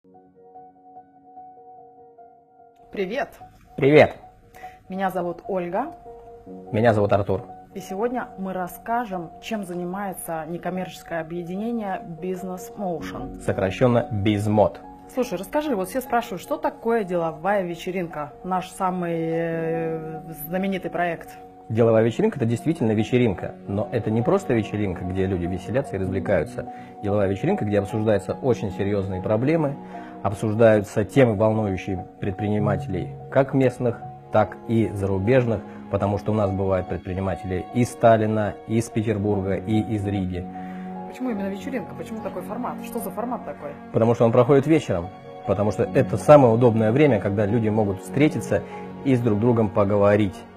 Привет! Привет! Меня зовут Ольга. Меня зовут Артур. И сегодня мы расскажем, чем занимается некоммерческое объединение Business Motion. Сокращенно BizMod. Слушай, расскажи, вот все спрашивают, что такое деловая вечеринка, наш самый знаменитый проект? Деловая вечеринка – это действительно вечеринка, но это не просто вечеринка, где люди веселятся и развлекаются. Деловая вечеринка, где обсуждаются очень серьезные проблемы, обсуждаются темы, волнующие предпринимателей, как местных, так и зарубежных, потому что у нас бывают предприниматели из Сталина, из Петербурга и из Риги. Почему именно вечеринка? Почему такой формат? Что за формат такой? Потому что он проходит вечером, потому что это самое удобное время, когда люди могут встретиться и с друг другом поговорить.